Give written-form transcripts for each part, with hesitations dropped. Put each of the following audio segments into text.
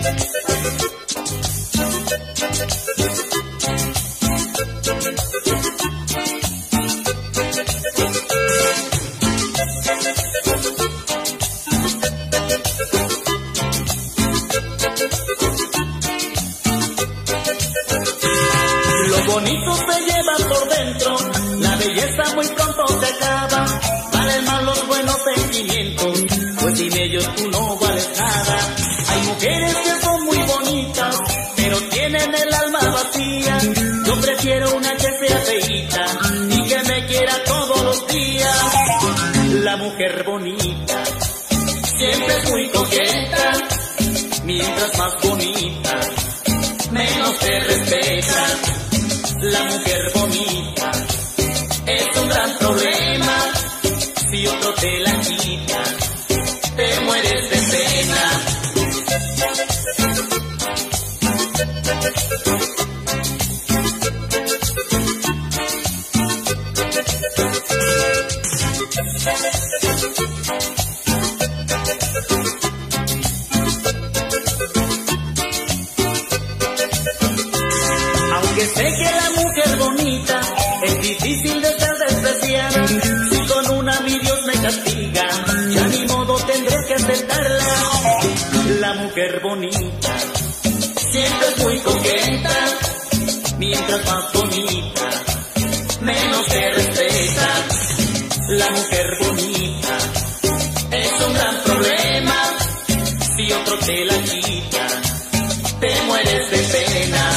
Lo bonito se lleva por dentro, la belleza muy pronto se acaba. Valen más los buenos sentimientos, pues sin ellos tú no vales nada. Hay mujeres que son muy bonitas, pero tienen el alma vacía. Yo prefiero una que sea feita y que me quiera todos los días. La mujer bonita siempre es muy coqueta, mientras más bonita menos te respeta. La mujer bonita es un gran problema, si otro te la quita, te mueres de pena. Aunque sé que la mujer bonita es difícil de ser despreciada, si con una mi Dios me castiga, ya ni modo tendré que aceptarla. La mujer bonita siempre es muy coqueta, mientras más bonita menos te respeta. La mujer bonita es un gran problema, si otro te la quita, te mueres de pena.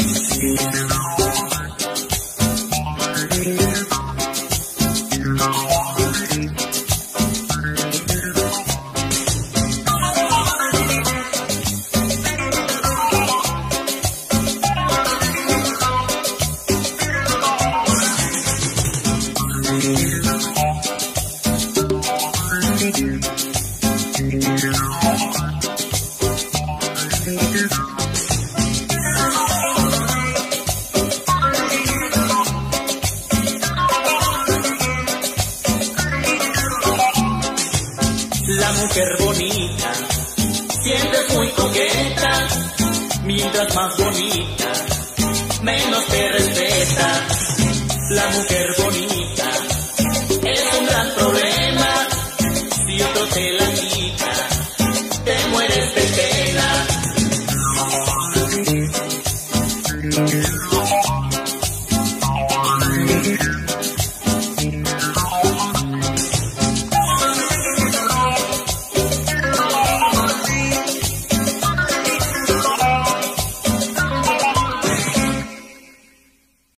La mujer bonita siempre es muy coqueta, mientras más bonita menos te respeta. La mujer bonita es un gran problema, si otro te la quita, te mueres de pena.